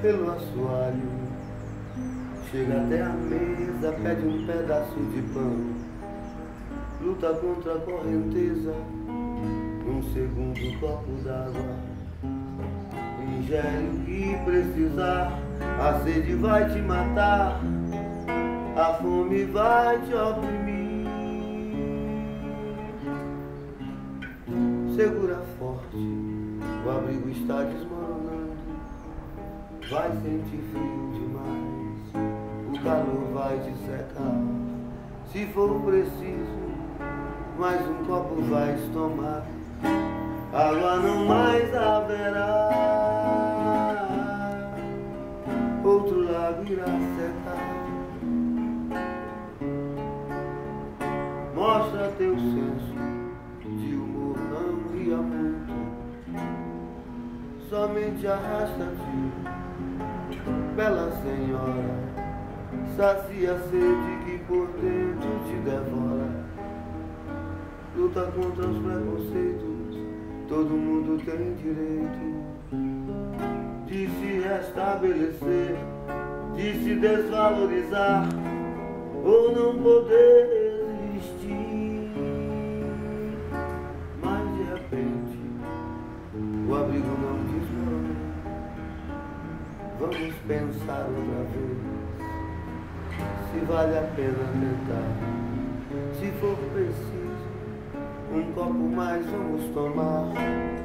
pelo assoalho, chega até a mesa, pede um pedaço de pão, luta contra a correnteza, num segundo copo d'água, ingere o que precisar, a sede vai te matar, a fome vai te oprimir. Segura forte, o abrigo está desmoronando, vai sentir frio demais, o calor vai te secar. Se for preciso, mais um copo vais tomar, água não mais haverá, outro lago irá secar. Mostra teu senso de humor, não ria muito, somente arrasta-te, bela senhora, sacia a sede que por dentro te devora. Luta contra os preconceitos, todo mundo tem direito de se restabelecer, de se desvalorizar ou não poder existir. Mas de repente o abrigo não desmorona. Vamos pensar outra vez, se vale a pena tentar. Se for preciso, um copo mais vamos tomar.